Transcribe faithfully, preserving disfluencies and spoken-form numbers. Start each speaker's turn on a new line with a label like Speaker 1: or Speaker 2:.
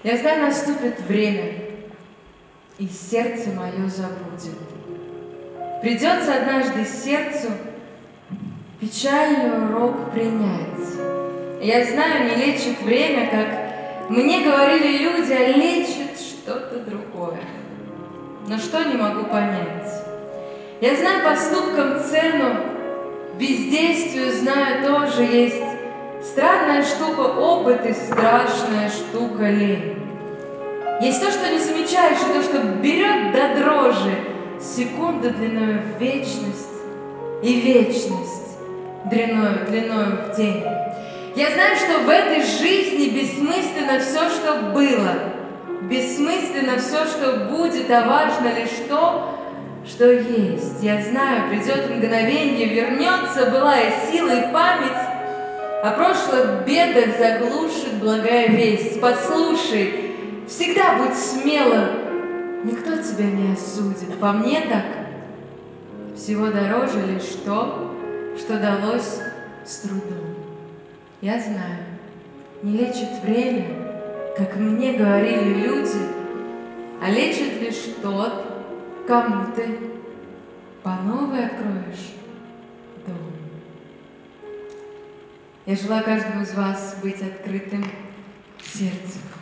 Speaker 1: Я знаю, наступит время, и сердце мое забудет. Придется однажды сердцу печальный урок принять. Я знаю, не лечит время, как мне говорили люди, а лечит что-то другое. Но что не могу понять? Я знаю поступкам цену, бездействию знаю тоже есть. Странная штука опыт и страшная штука лень. Есть то, что не замечаешь, и то, что берет до дрожи секунда длиною в вечность и вечность длиною, длиною в день. Я знаю, что в этой жизни бессмысленно все, что было, бессмысленно все, что будет, а важно лишь то, что есть. Я знаю, придет мгновенье, вернется былая сила и память, о прошлых бедах заглушит благая весть. Послушай, всегда будь смелым, никто тебя не осудит. По мне так, всего дороже лишь то, что далось с трудом. Я знаю, не лечит время, как мне говорили люди, а лечит лишь тот, кому ты по новой откроешь дом. Я желаю каждому из вас быть открытым сердцем.